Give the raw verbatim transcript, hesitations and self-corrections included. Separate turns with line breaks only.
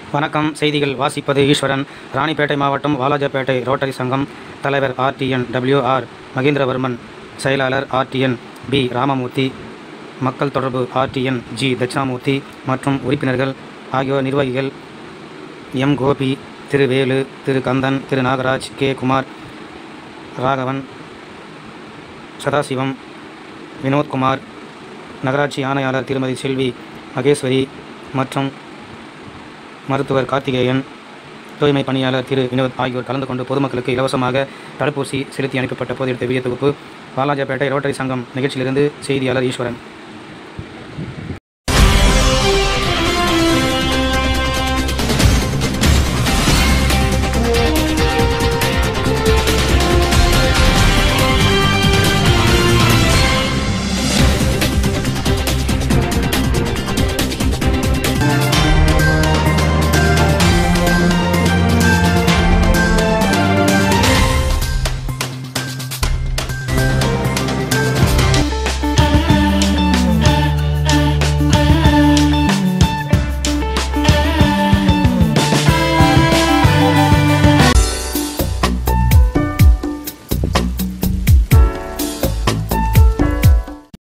வணக்கம். செய்திகள் வாசிப்பது ஈஸ்வரன். ராணிப்பேட்டை மாவட்டம் வாலாஜாபேட்டை ரோட்டரி சங்கம் தலைவர் ஆர்டிஎன் டபிள்யூ ஆர் மகேந்திரவர்மன், செயலாளர் ஆர்டிஎன் பி ராமமூர்த்தி, மக்கள் தொடர்பு ஆர்டிஎன் ஜி தட்சிணாமூர்த்தி மற்றும் உறுப்பினர்கள் ஆகியோர் நிர்வாகிகள் எம் கோபி, திரு வேலு, திரு கந்தன், திரு நாகராஜ், கே குமார், ராகவன், சதாசிவம், வினோத்குமார், நகராட்சி ஆணையாளர் திருமதி செல்வி மகேஸ்வரி மற்றும் மருத்துவர் கார்த்திகேயன், தூய்மை பணியாளர் திரு வினோத் ஆகியோர் கலந்து கொண்டு பொதுமக்களுக்கு இலவசமாக தடுப்பூசி செலுத்தி அனுப்பப்பட்ட போது எடுத்த வீடியோ தொகுப்பு. வாலாஜாபேட்டை ரோட்டரி சங்கம் நிகழ்ச்சியிலிருந்து செய்தியாளர் ஈஸ்வரன்.